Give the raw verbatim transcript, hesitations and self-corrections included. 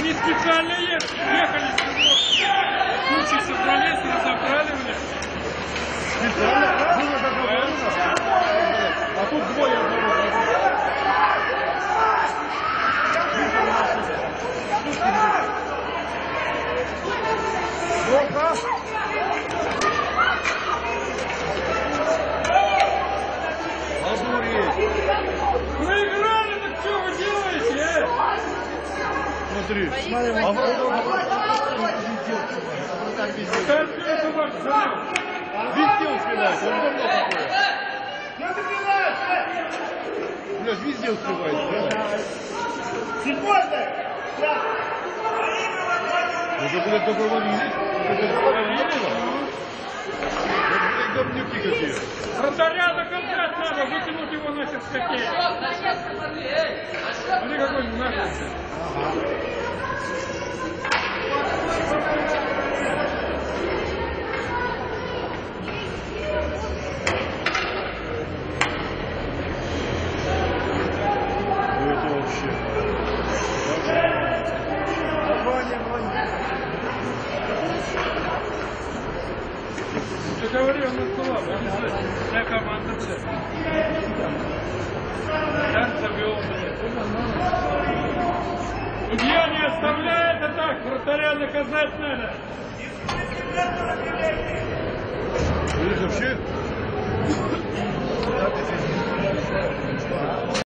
Они специально ехали с кучей собрались, разобрали, блядь. Специально? Было договорено. А тут двое одного. Проиграли, так что вы делаете, э? Смотри, смотри, а Это ваш завод. везде успевает, он давно такой. Блядь, везде успевает. Уже, блядь, договорились. Говнюки какие. Вратаря наказать надо, выкинуть его нахер с хоккея. Смотри, какой нахер. Ну это вообще. Я говорил, ну слова, вся команда, блядь. Так завел, блядь. Судья не оставляет, а так, вратаря наказать надо. Видишь, вообще